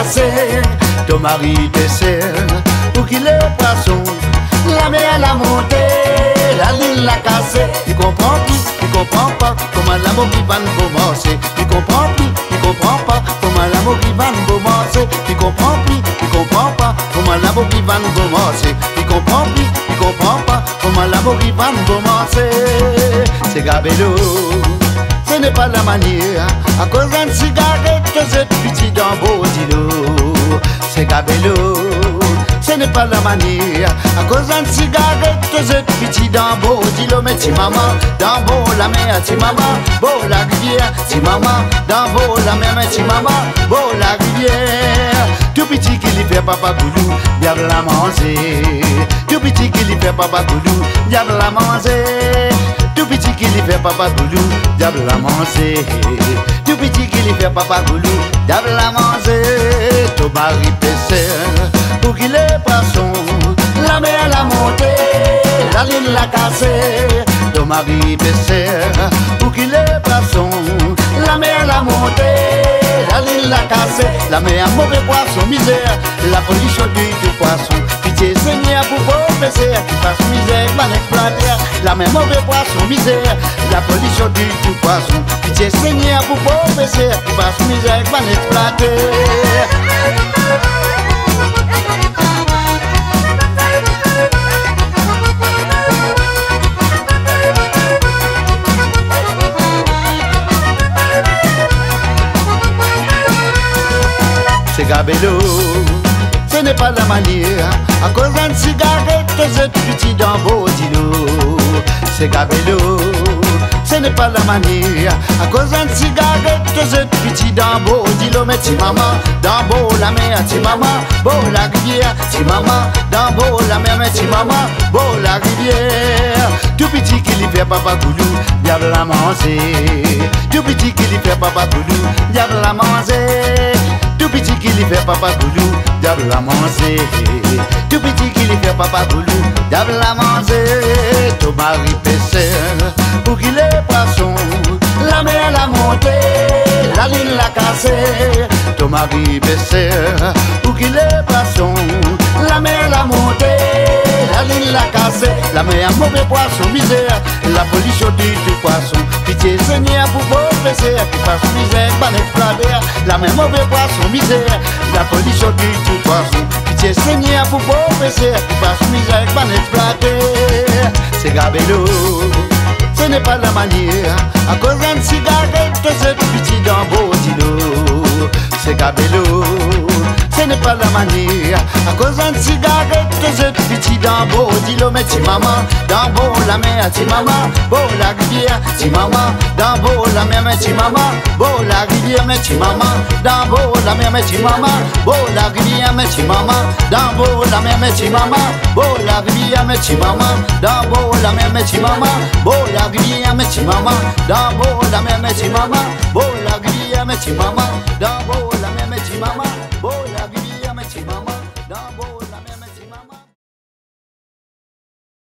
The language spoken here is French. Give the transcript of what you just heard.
cassé, ton mari dessert, pour qu'il est poisson, la mer l'a monté, la ligne l'a cassé, il comprend plus, il comprend pas comment l'amour qui va nous commencer, il comprend plus, il comprend pas comment l'amour qui va nous commencer, il comprend plus, il comprend pas comment l'amour qui va nous commencer, il comprend plus, il comprend pas comment l'amour qui va nous commencer, c'est Gabello. Ce n'est pas la manière, à cause d'une cigarette, c'est petit dans beau dilo. C'est Gabello. Ce n'est pas la manière, à cause d'une cigarette, c'est petit dans beau dilo. Mais ti maman, dans beau la mer, ti maman, beau la rivière, ti maman, dans beau la mer, mais ti maman, beau la rivière. Tout petit qui lui fait papa goulou, diable la manger. Tout petit qui lui fait papa goulou, diable la manger. Tout petit qui lui fait papa goulou, diable la manger. Tout petit qui lui fait papa goulou, diable la manger. Ton mari pêcheur, pour qu'il est poisson, la mer l'a monté, la ligne l'a cassé. Ton mari pêcheur, pour qu'il est poisson, la mer l'a monté, la ligne l'a cassé. La mer a mauvais poisson, misère, la pollution du poisson. Pitié Seigneur pour vos péchés, qui fasse misère, mal exploiter. La mer mauvais poisson, misère, la pollution du poisson. Pitié Seigneur pour vos péchés, qui fasse misère, mal exploiter. C'est Gabello, ce n'est pas la manière, à cause d'une cigarette, c'est petit dans beau dilo. C'est Gabello, ce n'est pas la manière, à cause d'une cigarette, c'est petit dans beau dilo. Mais ti maman, dans beau la mer, ti maman, beau la rivière, ti maman, dans beau la mer, mais ti maman, beau la rivière. Tout petit qui lui fait papa goulou, diable la manger. Tout petit qui lui fait papa goulou, diable la manger. Tout petit qui lui fait papa goulou, diable la manger. Tout petit qui lui fait papa goulou, diable la manger. Ton mari pêcheur, pour qu'il est poisson, la mer l'a monté, la ligne l'a cassé. Ton mari pêcheur, pour qu'il est poisson, la mer l'a monté, la ligne l'a cassé. La mer a mauvais poisson, misère, la pollution du poisson. Pitié Seigneur pour vos péchés, qui fasse misère, mal exploiter. La mer mauvais poisson, misère, la pollution du poisson. Pitié Seigneur pour vos péchés, qui fasse misère, mal exploiter. C'est Gabello, ce n'est pas la manière, à cause d'une cigarette, c'est petit dans beau dilo. C'est Gabello, ce n'est pas la manière, à cause d'une cigarette, c'est petit dans beau dilo. Mais ti maman, dans beau la mer, ti maman, beau la rivière, ti maman, dans beau la mer, mais ti maman, beau la rivière, mais ti maman, dans beau la mer, mais ti maman, beau la rivière, mais ti maman, dans beau la mer, mais ti maman, beau la rivière, mais ti maman, dans beau la mer, mais ti maman, beau la rivière, mais ti maman, dans beau la mer, mais ti maman, beau la rivière, mais ti maman, dans beau la mer, mais ti maman.